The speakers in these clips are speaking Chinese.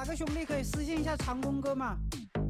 哪个兄弟可以私信一下长工哥嘛？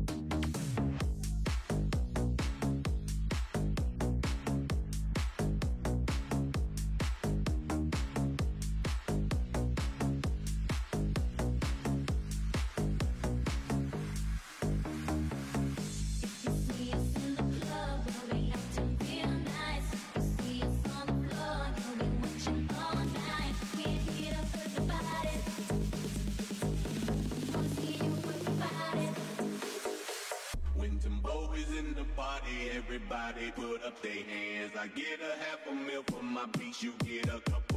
Everybody put up their hands. I get a half a meal for my beats. You get a couple.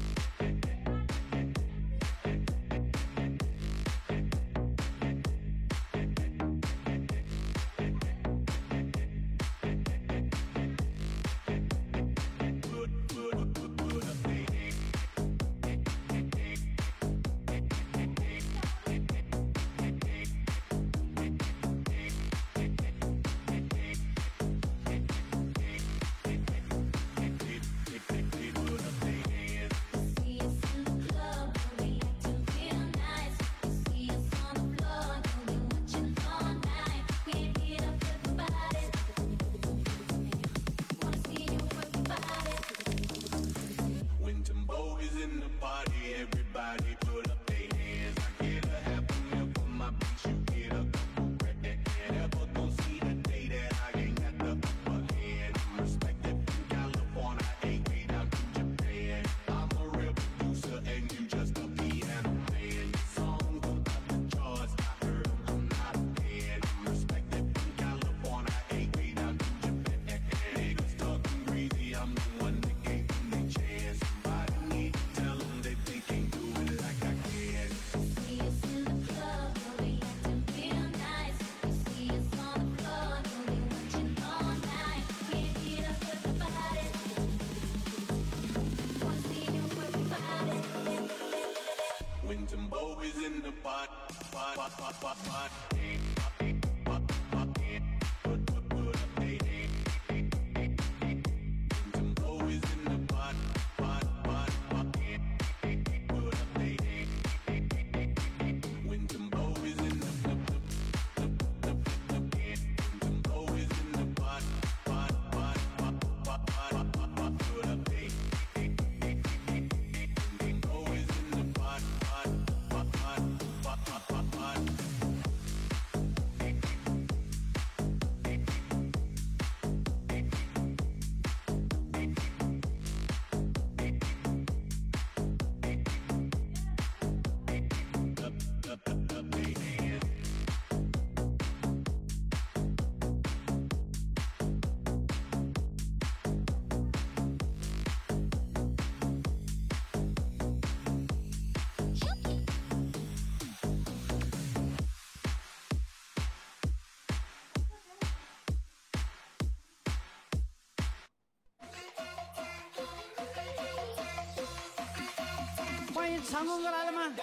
长工哥来了吗？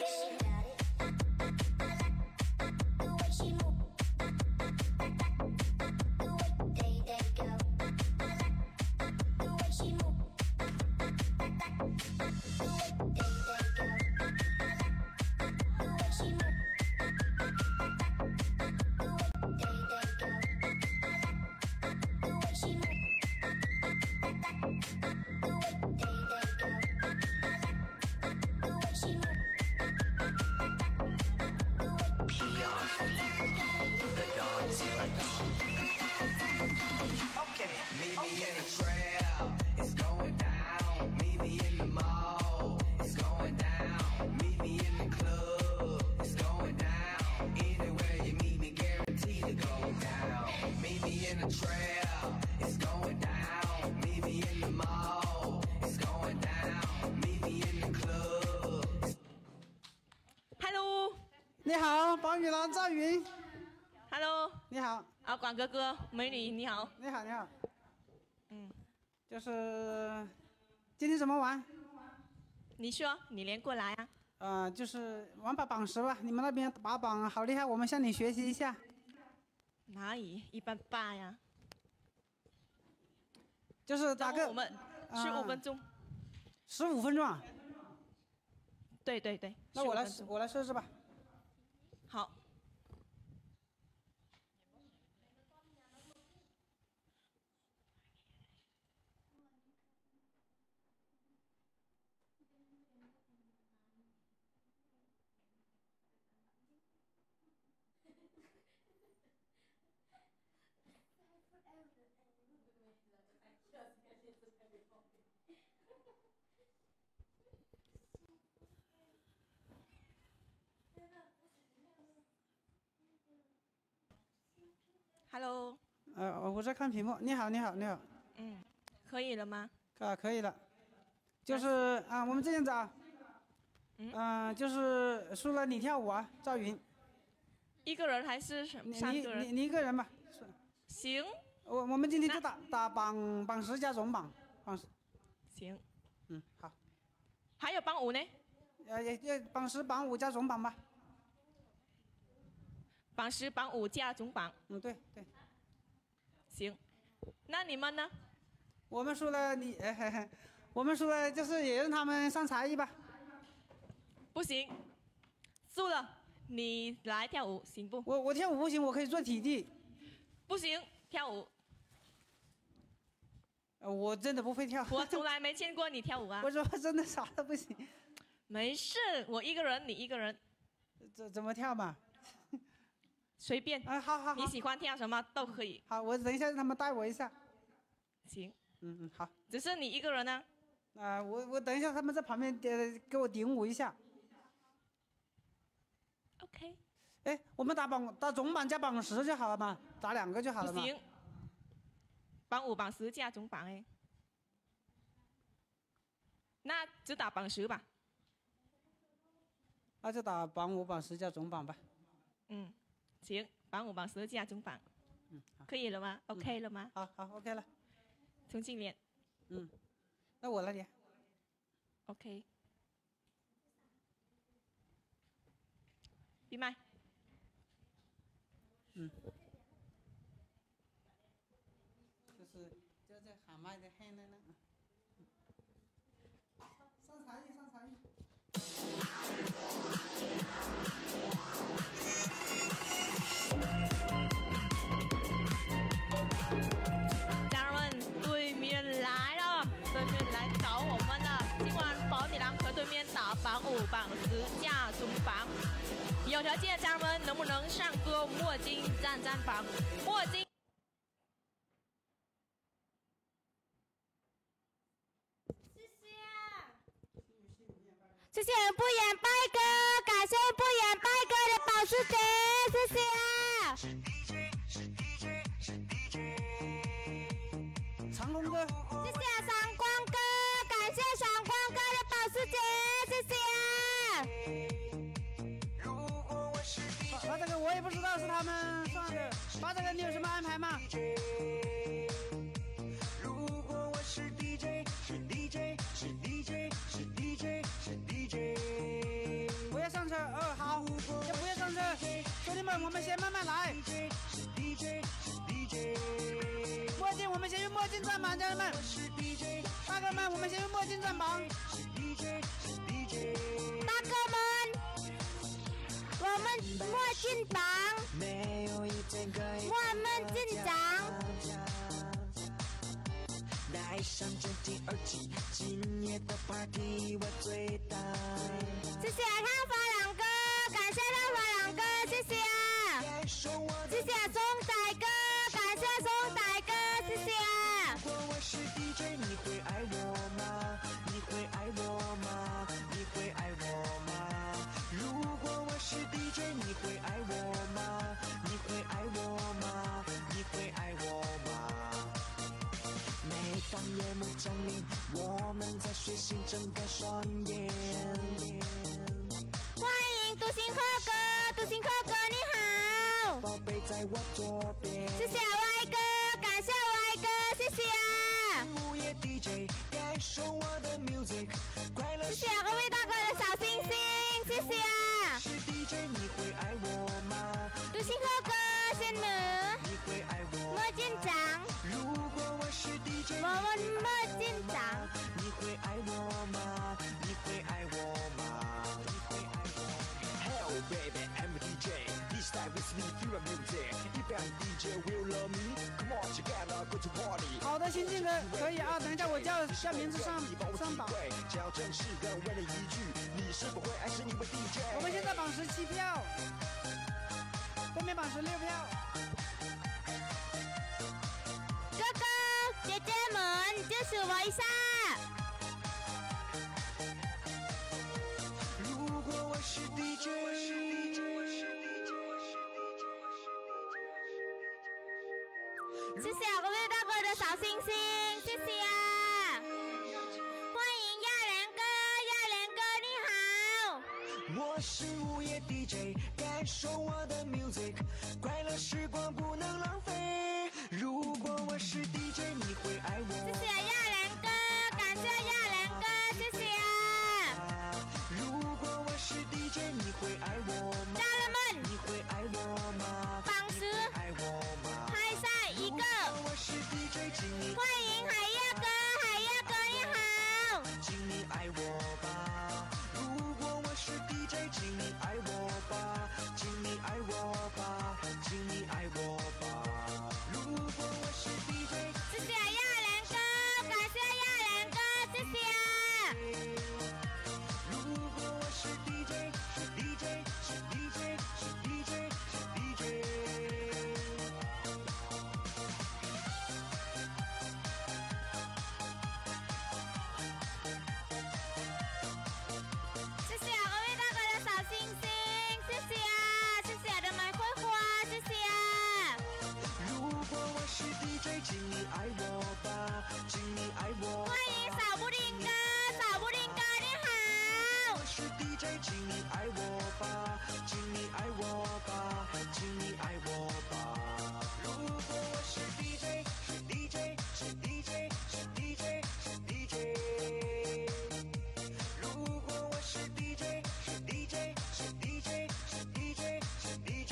你好，宝女郎赵云。 Hello， 你好。 啊，广哥哥，美女你好。 你好，你好。就是今天怎么玩？ 你说，你连过来啊。 就是玩把榜10吧。你们那边打榜好厉害，我们向你学习一下。 哪里一般般呀？ 就是打个我们15分钟。 15分钟啊？ 对对对。 那我来设置吧。 Hello。 我在看屏幕。你好，你好，你好。 可以了吗？ 可以了。就是我们这样子啊。就是输了你跳舞啊，赵云。 一个人还是3个人？ 你一个人吧。 行。 我们今天就打榜10加总榜，榜10。 行。 好。 还有榜5呢？ 榜10、榜5加总榜吧。 榜10、榜5加总榜。 对。 行。那你们呢？ 我们输了我们输了，就是也让他们上才艺吧。 不行，输了你来跳舞行不？ 我跳舞不行，我可以做体力。 不行，跳舞。 我真的不会跳。 我从来没见过你跳舞啊。 我说真的啥都不行。 没事，我一个人，你一个人。 怎么跳嘛？ 随便。 好。 你喜欢跳什么都可以。 好，我等一下让他们带我一下。 行。 好。 只是你一个人呢？ 我等一下他们在旁边给我顶舞一下。 OK。 我们打总榜加榜10就好了嘛，打2个就好了嘛。 不行。榜5、榜10加总榜那只打榜10吧。 那就打榜5、榜10加总榜吧。 行，榜5、榜10加总榜。可以了吗？OK 了吗？ 好 ，OK 了。 重新练。 那我来练。 OK。闭麦。 就这喊麦的喊的呢。上才艺。 家人们，对面来了，对面来找我们了。今晚宝女郎和对面打榜5、榜10加总榜。有条件，家人们能不能上歌墨镜站榜？墨镜。 谢谢不言拜歌，感谢不言拜歌的保时捷，谢谢。长龙哥。 谢谢闪光哥，感谢闪光哥的保时捷，谢谢。这个我也不知道是他们上的，这个你有什么安排吗？如果我是 DJ， 是 DJ， 是 DJ， 是 DJ， 是 DJ。不要上车，好，不要上车，兄弟们，我们先慢慢来。墨镜，我们先用墨镜站榜，家人们，大哥们，我们先用墨镜站榜。 大哥们，我们墨镜榜，我们进长。带上真听耳机，今夜的 party 我最大。谢谢看发廊哥，感谢看发廊哥，谢谢。谢谢松仔哥，感谢松仔哥，谢谢。如果我是 DJ， 你会爱我吗？你会爱我吗？你会爱我吗？如果我是 DJ， 你会爱我吗？你会爱我吗？你会爱我吗？每当夜幕降临，我们在睡醒睁开双眼。欢迎独行客哥，独行客哥你好。宝贝在我左边。谢谢 Y 哥，感谢 Y 哥，谢谢。午夜 DJ， 感受我的 music， 快乐。谢谢各位大哥的小星星，谢谢。是 DJ， 你会爱我吗？独行客哥，谢你。你会爱我？墨镜长。如果我是 DJ， 我们墨镜长。你会爱我吗？你会爱我吗？你会爱我吗 ？Hello baby, I'm a DJ. This time with me, feel the music. If I'm DJ, will love me? Come on, together, go to party. 好的，新进哥可以啊，等一下我叫名字上榜。 只要正式的问了一句，你是否会爱上你们 DJ？ 我们现在榜17票，对面榜16票。 哥哥姐姐们，支持我一下。如果我是 DJ。 谢谢各位大哥的小星星，谢谢啊！欢迎亚莲哥，亚莲哥你好。 我是午夜 DJ， 感受我的 music， 快乐时光不能浪费。如果我是 DJ， 你会爱我。 谢谢亚莲哥，感谢亚莲哥，谢谢啊！ 如果我是 DJ， 你会爱我吗？ 家人们， 你会爱我吗？ 榜10 爱我吗？ 拍赛一个， 我是 DJ， 请你欢迎海亚哥，海亚哥你好。 请你爱我吧。如果我是 DJ， 请你爱我吧，请你爱我吧，请你爱我吧。如果我是 DJ， 谢谢亚莲哥，感谢亚莲哥，谢谢啊！ 如果我是 DJ， 是 DJ， 是 DJ， 是 DJ， 是 DJ。 谢谢各位大哥的小星星，谢谢啊！谢谢我的玫瑰花，谢谢啊！ 如果我是 DJ， 请你爱我吧，请你爱我。 欢迎小布丁哥，小布丁哥你好。 我是 DJ， 请你爱我吧，请你爱我吧，请你爱我吧。如果我是 DJ， 是 DJ， 是 DJ， 是 DJ， 是 DJ。如果我是 DJ， 是 DJ， 是 DJ， 是 DJ， 是 DJ。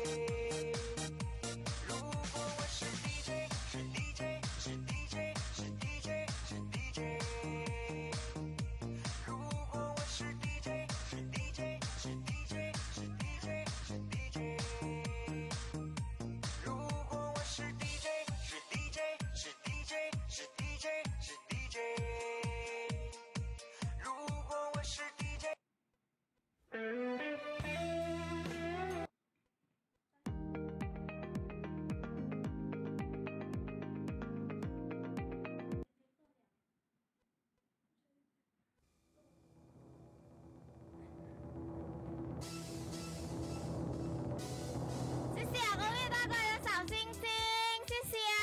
如果我是 DJ， 是 DJ， 是 DJ， 是 DJ， 是 DJ。如果我是 DJ， 是 DJ， 是 DJ， 是 DJ， 是 DJ。如果我是 DJ， 是 DJ， 是 DJ， 是 DJ， 是 DJ。如果我是 DJ。 谢谢各位大哥的小星星，谢谢啊！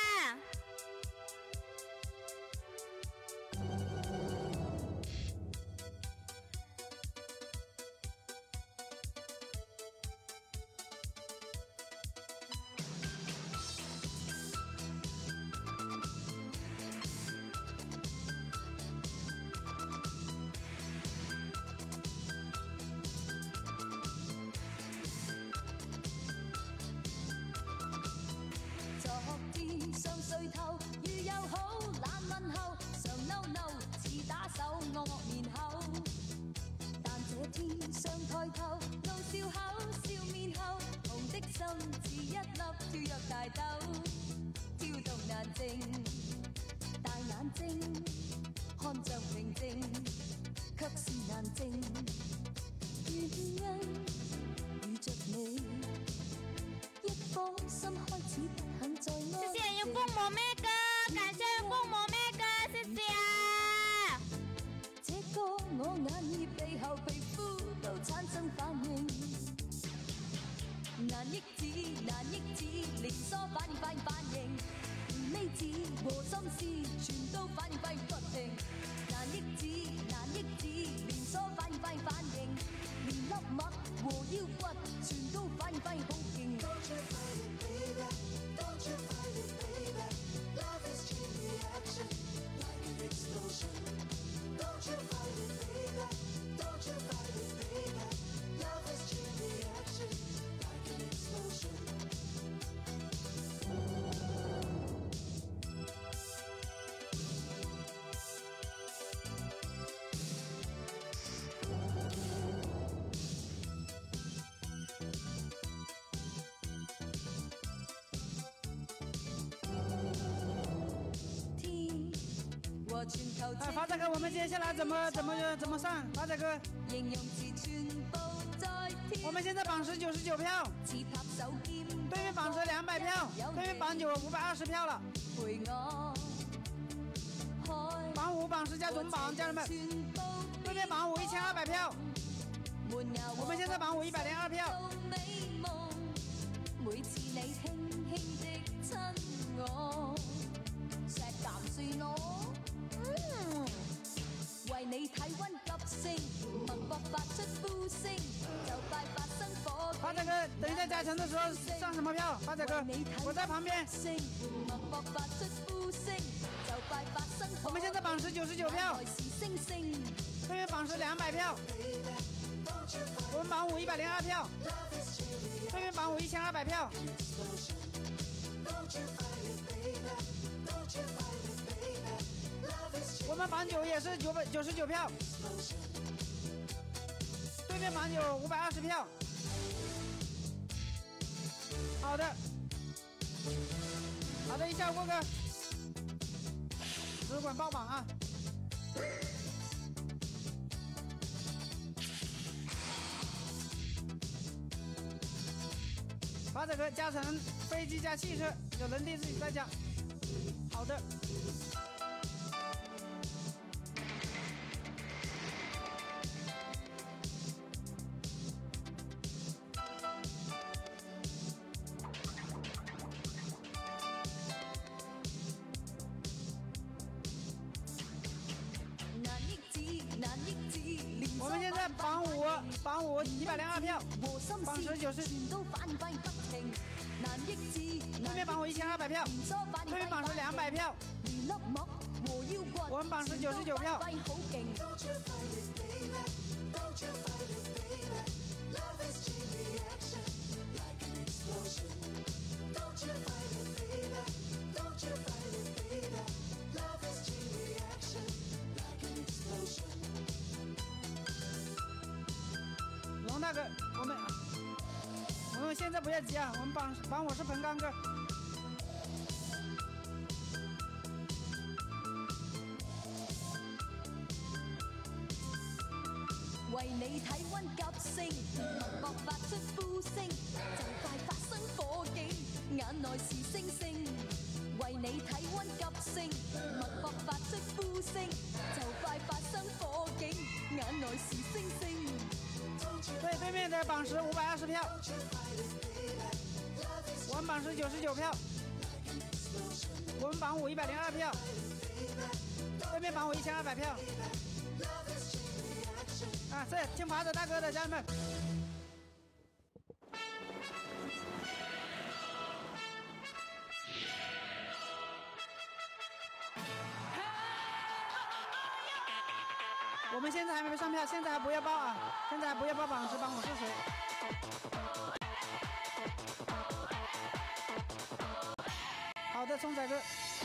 昨天上睡頭，遇又好懶問候，常嬲嬲似打手惡惡面口。但這天上抬頭，怒笑口笑面後，紅的心似一粒跳躍大豆，跳動難靜，大眼睛看着平靜，卻是難靜。原因遇着你。一顆心開始不肯再安靜。 謝謝陽光磨咩哥，感謝陽光磨咩哥，謝謝啊！ 這個我眼耳鼻後皮膚都產生反應，難抑制難抑制，連鎖反應，理智和心思全都反應不停，難抑制難抑制，連鎖反應，連粒脈和腰骨全都反應好勁。 Don't you fight it, baby. Don't you fight it, baby. Love is chain reaction, like an explosion. Don't you fight it, baby. Don't you fight it, baby. Love is chain reaction, like an explosion. 发仔哥，我们接下来怎么上？发仔哥，我们现在榜10 99票，对面榜10 200票，对面榜9 520票了。榜5、榜10加总榜，家人们，对面榜5 1200票，我们现在榜5 102票。 每次你輕輕的親我，石岩算我。为你体温急升，脈搏發出呼聲，就快發生火警。 发仔哥，等一下加成的時候上什麼票？发仔哥，我在旁邊。 脈搏發出呼聲，就快發生火警。 我們現在榜是99票，對面榜是200票，我們榜5 102票，對面榜5 1200票。我們榜9也是99票，对面榜9 520票。好的，好的，一下过个，只管报榜啊！把这个加成飞机加汽车，有能力自己再加。好的。我们现在榜5 102票，榜10 90，对面榜5 1200票，对面榜是200票，我们榜是99票。龙大哥，我们现在不要急啊，我们榜我是彭刚哥。 為你體温急升，脈搏發出呼聲，就快發生火警，眼內是星星。為你體温急升，脈搏發出呼聲，就快發生火警，眼內是星星。 对面的榜是520票，我们榜是99票，我们榜5 102票，对面榜5 1200票。啊，是听法子大哥的，家人们。我们现在还没上票，现在还不要报啊！现在还不要报榜10榜5是谁？好的，聪仔哥。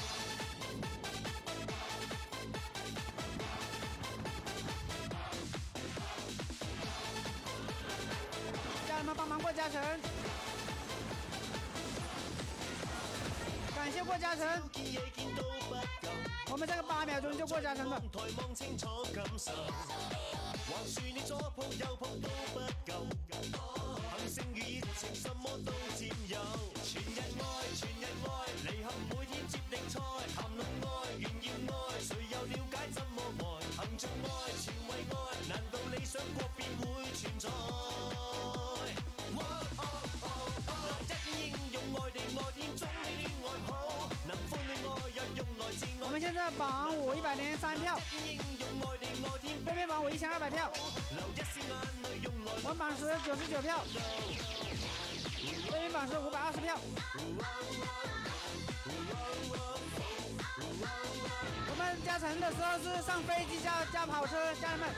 家人们帮忙过加成，感谢过加成。我们这个8秒钟就过加成了。我们现在榜5 103票，对面榜5 1200票，我们榜10 99票，对面榜是520票。我们加成的时候是上飞机加跑车，家人们。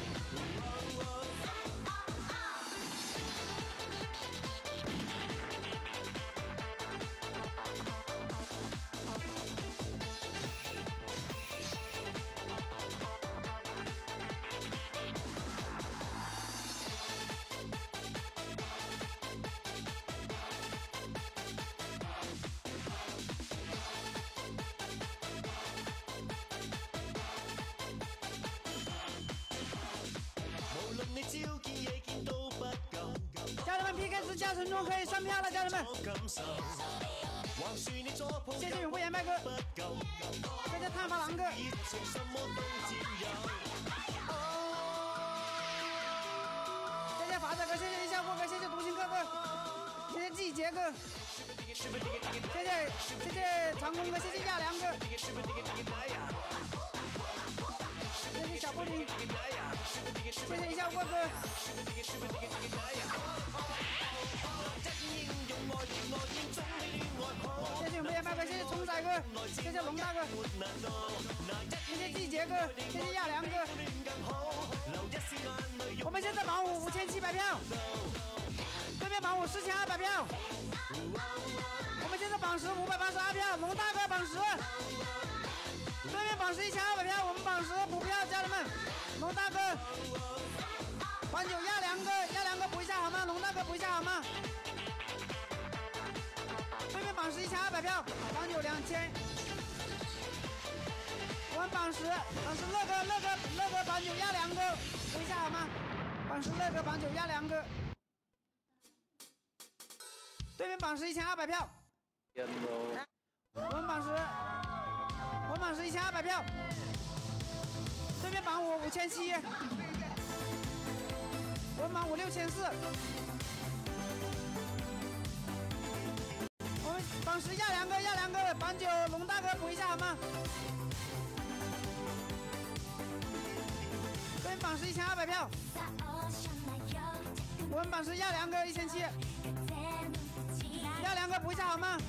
家人们 PK 值加成中可以上票了，家人们。谢谢永辉言麦哥，谢谢探发狼哥，谢谢法仔哥，谢谢一笑过哥，谢谢独行哥哥，谢谢季杰哥，谢谢长工哥，谢谢亚良哥，谢谢小布丁，谢谢一笑过哥，谢谢永不言麦哥，谢谢虫仔哥，谢谢龙大哥，谢谢季杰哥，谢谢亚良哥。我们现在榜五5700票，对面榜五4200票，我们现在榜10 582票，龙大哥榜10，对面榜10 1200票，我们榜10补票，家人们，龙大哥，榜9亚良哥，亚良哥补一下好吗？龙大哥补一下好吗？对面榜10 1200票，榜9 2000，我们榜10乐哥榜9亚良哥补一下好吗？榜10乐哥榜9亚良哥，对面榜10 1200票，我们榜10 1200票，对面榜5 5700，我们榜5 6400，我们榜10亚良哥，榜9龙大哥补一下好吗？对面榜10 1200票，我们榜10亚良哥1700，亚良哥补一下好吗？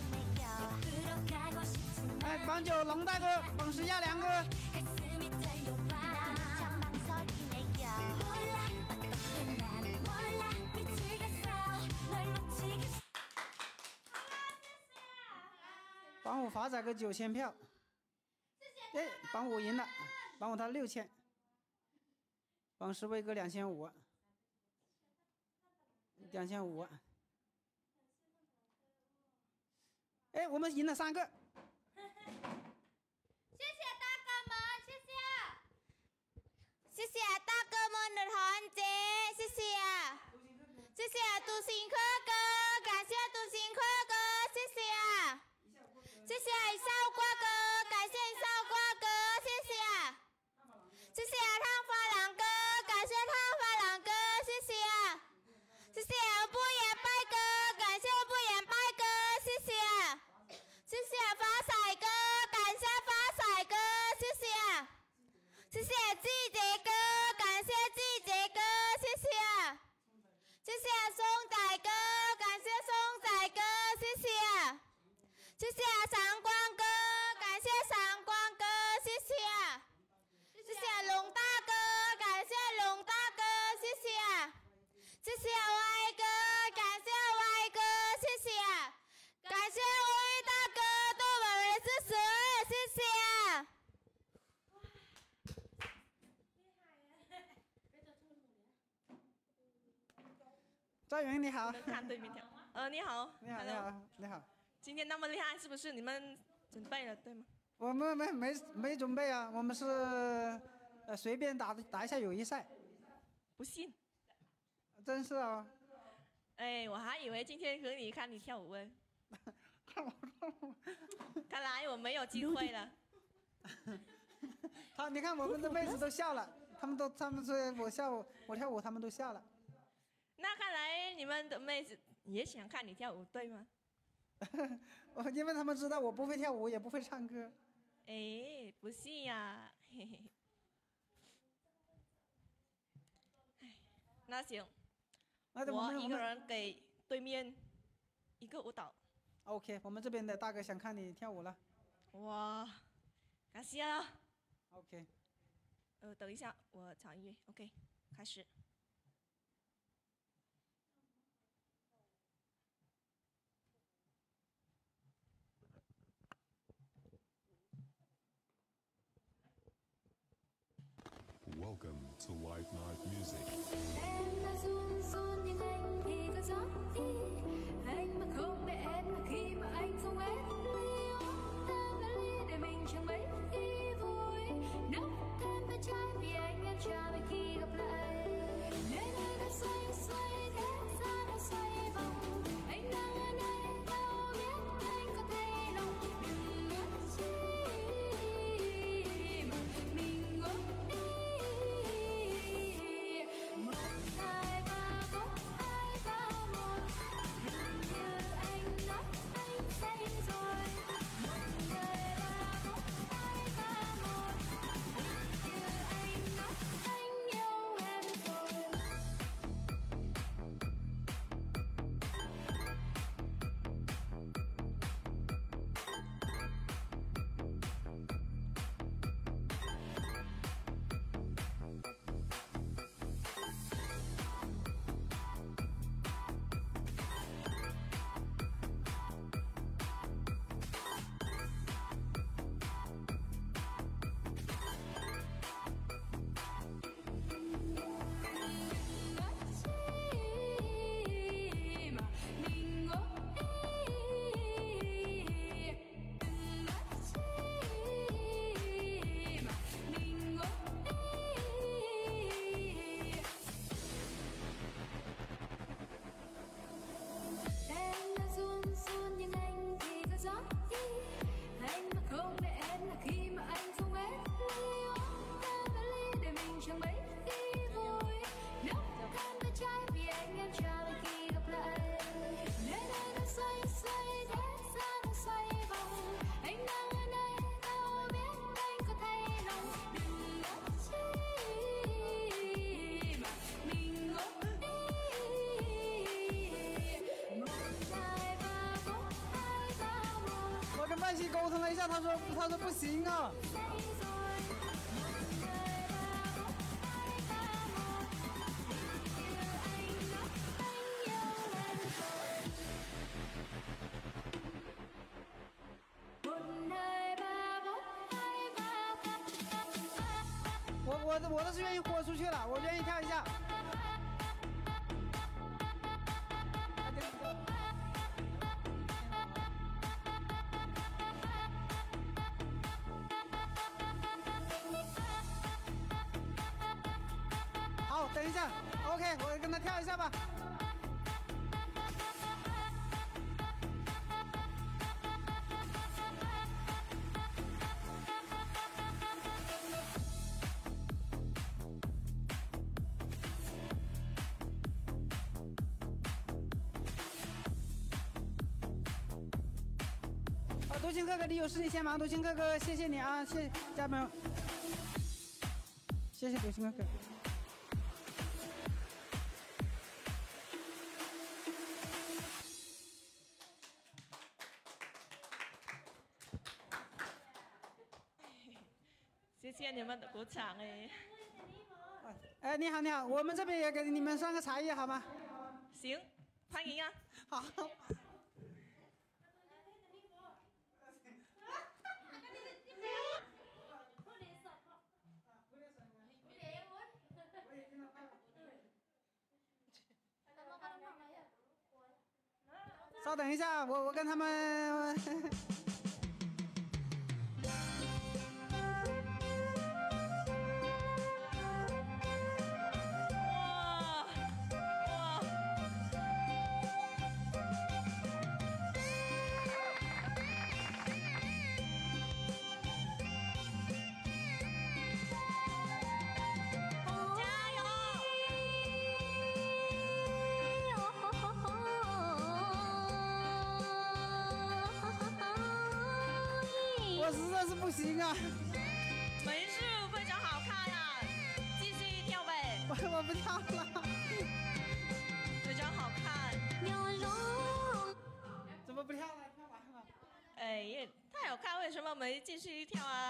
哎，榜9龙大哥，榜10亚良哥。榜5华仔哥9000票，哎，榜5赢了，榜5他6000，榜10威哥2500，哎，我们赢了3个。 谢谢大哥们的团结，谢谢，谢谢独行客哥，感谢独行客哥，谢谢，谢谢少瓜哥，感谢少瓜哥，谢谢，谢谢汤发郎哥，感谢汤发郎哥，谢谢，谢谢不言拜哥，感谢不言拜哥，谢谢，谢谢发财哥，感谢发财哥，谢谢。谢谢季杰哥，感谢季杰哥，谢谢，谢谢松仔哥，感谢松仔哥，谢谢，谢谢闪光哥，感谢闪光哥，谢谢，谢谢龙大哥，感谢龙大哥，谢谢，谢谢歪哥，感谢歪哥，谢谢，感谢吴大哥对我们的支持，谢谢。 赵云你好， 看对面跳，你好， 你好，你好，你好。 今天那么厉害，是不是你们准备了对吗？ 我们没准备啊，我们是随便打一下友谊赛。 不信？ 真是啊。 哎，我还以为今天和你看你跳舞哎。看来我没有机会了。 你看我们的妹子都笑了，他们说我跳舞，他们都笑了。 那看来你们的妹子也想看你跳舞，对吗？ 因为他们知道我不会跳舞，也不会唱歌。 哎，不信呀，嘿嘿。那行，我一个人给对面一个舞蹈。 OK， 我们这边的大哥想看你跳舞了。 哇，感谢了。 OK。 等一下，我找音乐。OK， 开始。 Welcome to White Night Music. Em đã run run nhưng anh thì có gió đi. Anh mà không để em là khi mà anh không em liêu. Ta đã ly để mình chẳng mấy khi vui. Nắm thêm bên trái vì anh em chờ về khi gặp lại. Nên anh đã xoay xoay thế gian đã xoay vòng. Anh đang ở đây đâu biết anh có thấy lòng. Đừng mất chi mà mình ngốc đi. Rồi 跟万茜沟通了一下，他说不行啊。我倒是愿意豁出去了，我愿意跳一下。好，等一下 ，OK， 我跟他跳一下吧。独行哥哥，你有事你先忙。独行哥哥，谢谢你啊，谢谢家人们，谢谢独行哥哥。 谢谢你们的鼓掌哎。 哎，你好，你好，我们这边也给你们上个茶叶好吗？ 行，欢迎啊。 好。稍等一下，我跟他们。我实在是不行啊！ 没事，非常好看呀，继续跳呗。 我不跳了。 非常好看。 怎么不跳了？跳完了。 哎，也太好看，为什么没继续跳啊？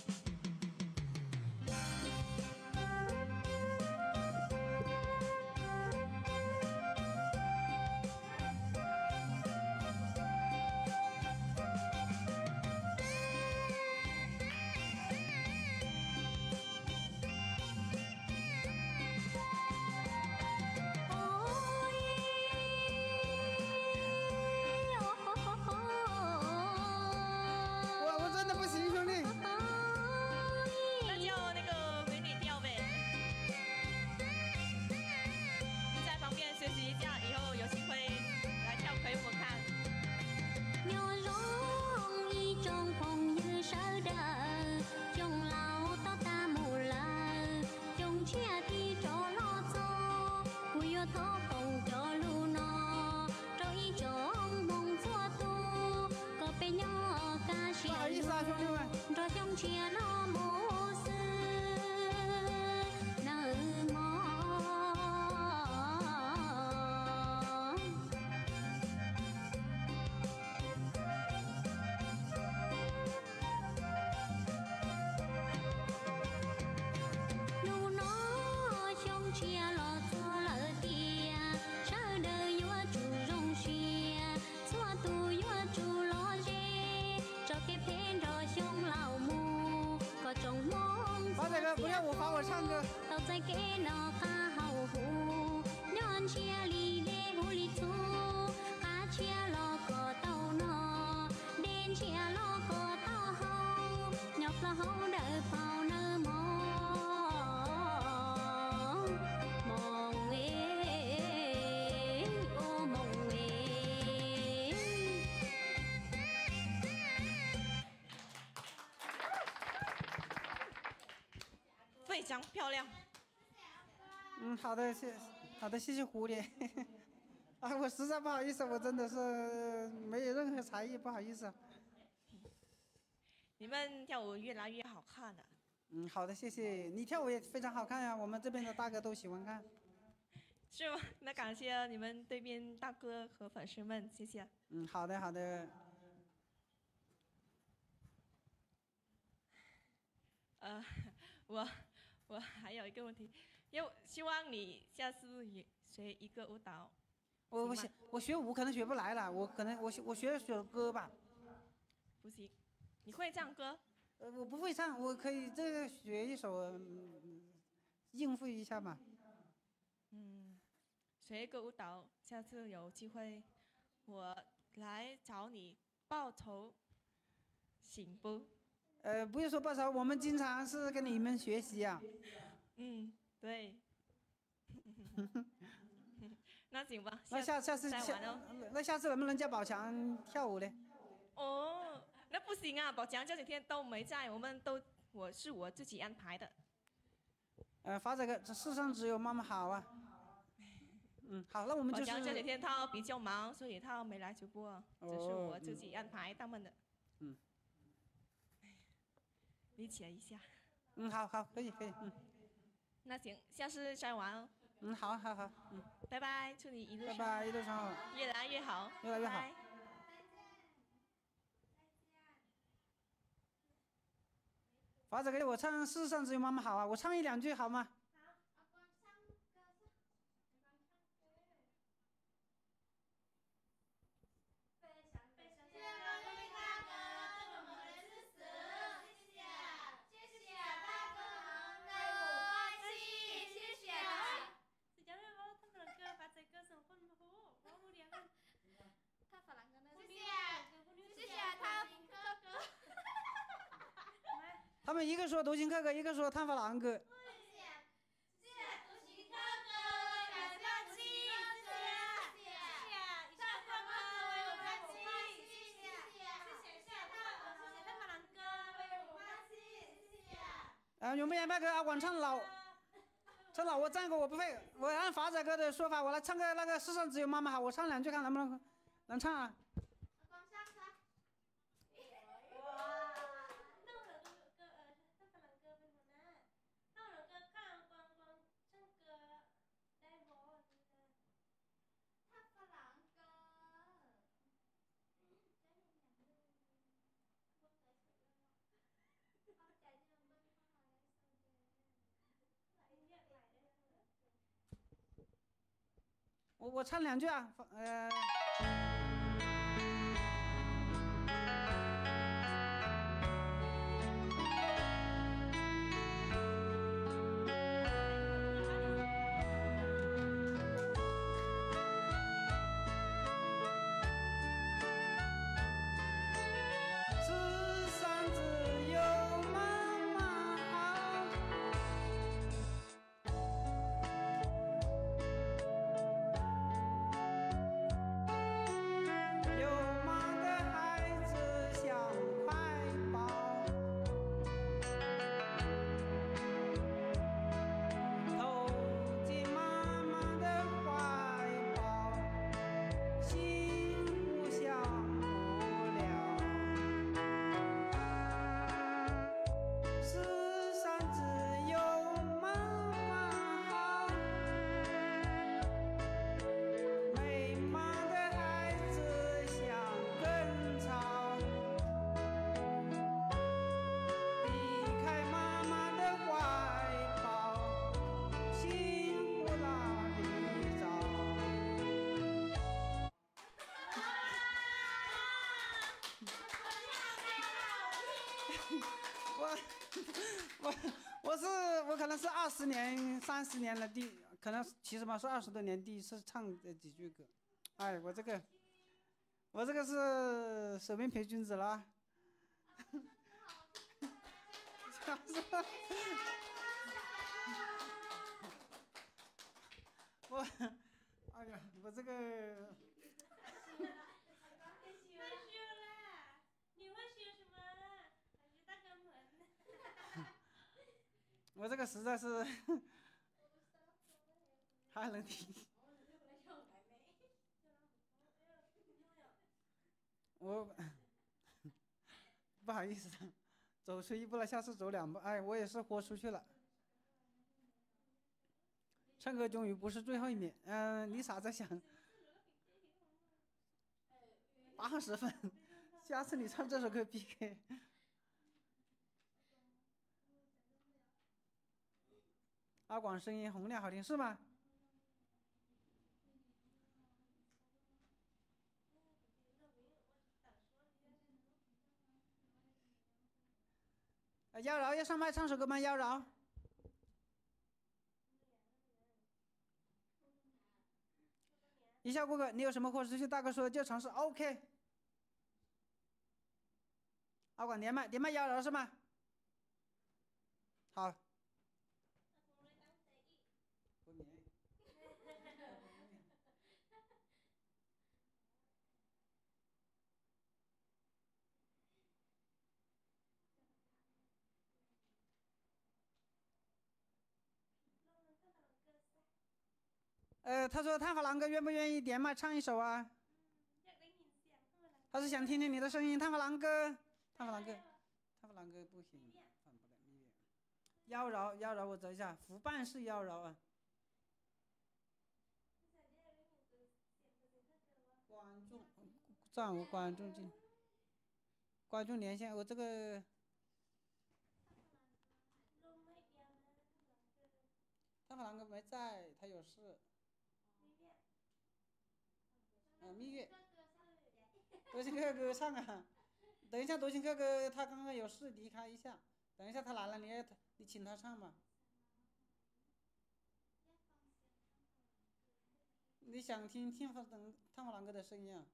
不要我罚我唱歌。非常漂亮。 好的，谢谢蝴蝶。啊，我实在不好意思，我真的是没有任何才艺，不好意思。 你们跳舞越来越好看了。 好的，谢谢你跳舞也非常好看呀，我们这边的大哥都喜欢看。 是吗？那感谢你们对面大哥和粉丝们，谢谢。 好的好的。 我还有一个问题，希望你下次也学一个舞蹈。 我学舞可能学不来了，我学首歌吧。 不行，你会唱歌？ 我不会唱，我可以这个学一首，应付一下嘛。 学一个舞蹈，下次有机会我来找你报仇，行不？ 不是说报仇，我们经常是跟你们学习啊。 对。那行吧。 那下次能不能叫宝强跳舞呢？ 哦，那不行啊，宝强这几天都没在，我自己安排的。 发这个，这世上只有妈妈好啊。好，那我们就是。 宝强这几天他比较忙，所以他没来直播，这是我自己安排他们的。理解一下。 好，可以。 那行，下次再玩哦。 好。 拜拜，祝你一路上。 拜拜，一路上好。 越来越好。 越来越好。发这个我唱《世上只有妈妈好》啊，我唱1-2句好吗？他们一个说独行客歌，一个说探发郎歌。永不言败歌阿管唱老我战歌我不会，我按法仔哥的说法，我来唱个那个世上只有妈妈好，我唱2句看能不能唱啊？我唱2句啊，我可能是20年、30年了可能其实嘛是20多年第一次唱这几句歌，哎，我这个是守命陪君子了。哎呀，我这个。我这个实在是还能听。我不好意思，走出1步了，下次走2步。哎，我也是豁出去了。唱歌终于不是最后一名。你傻在想80分，下次你唱这首歌 PK。 阿广声音洪亮好听是吗？妖娆要上麦唱首歌吗？妖娆。一笑过客，你有什么货持续大哥说就尝试 OK。阿广连麦妖娆是吗？好。他说探花郎哥愿不愿意连麦唱一首啊？他是想听听你的声音，探花郎哥不行，唱不了蜜月。妖娆，我找一下，福办是妖娆啊。观众，暂无观众进，观众连线，我这个。探花郎哥没在，他有事。蜜月。多情哥哥唱啊！等一下，多情哥哥他刚刚有事离开一下，等一下他来了，你请他唱吧。你想听探花郎哥的声音啊？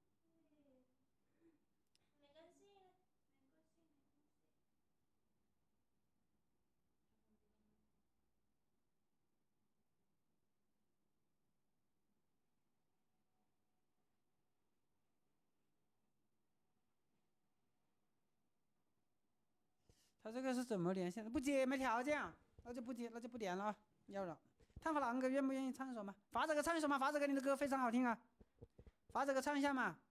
他这个是怎么连线的？不接没条件啊，那就不接，那就不连了啊。要了，探花郎哥愿不愿意唱一首吗？法子哥唱一首吗？法子哥你的歌非常好听啊，法子哥唱一下嘛。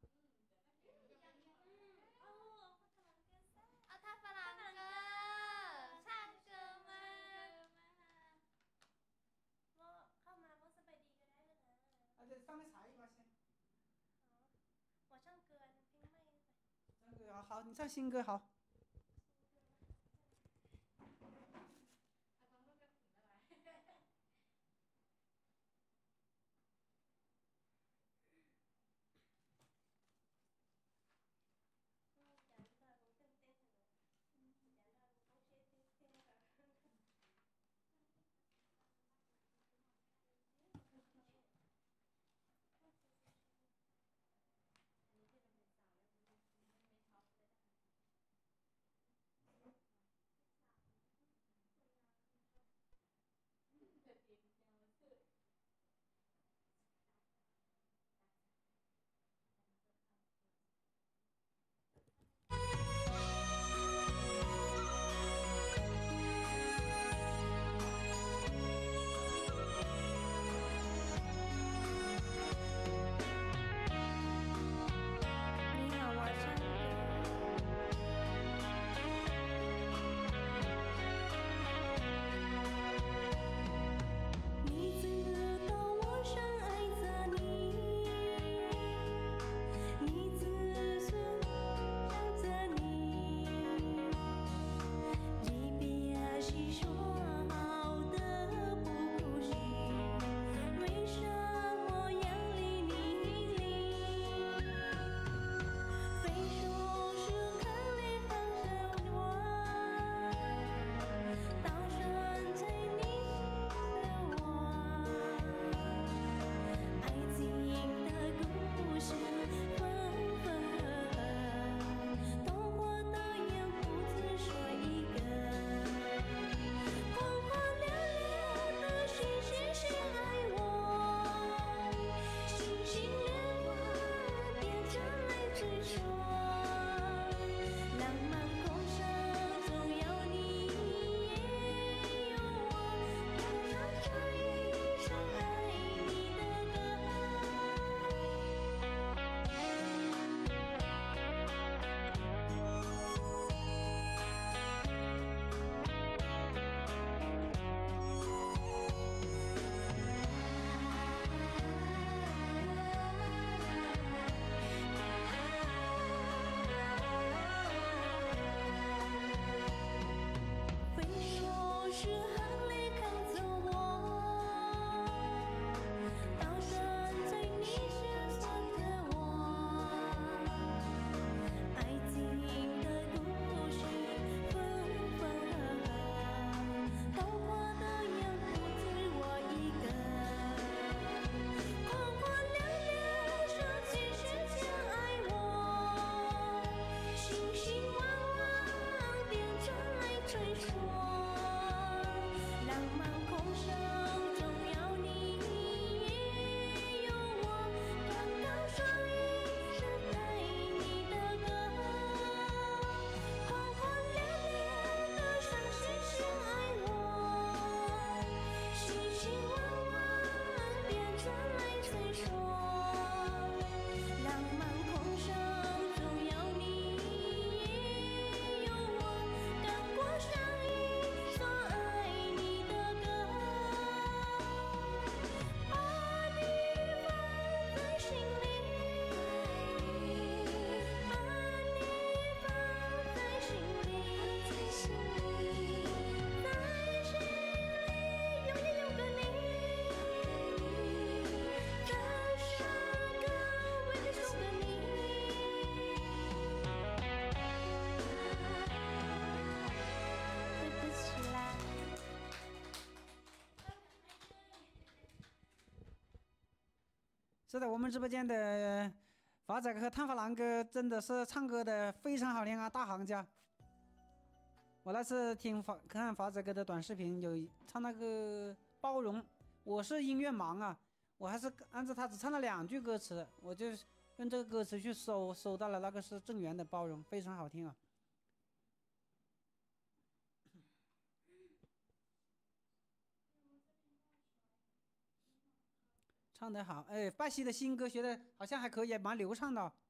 探花郎哥唱歌吗？ 放个茶一把先。 我唱歌，你听麦。 唱歌好，你唱新歌好。 是的，我们直播间的法仔哥和探法郎哥真的是唱歌的非常好听啊，大行家。我那次看法仔哥的短视频，有唱那个包容，我是音乐盲啊，我还是按照他只唱了2句歌词，我就用这个歌词去搜到了那个是郑源的包容，非常好听啊。唱得好，哎，拜西的新歌学的好像还可以，蛮流畅的。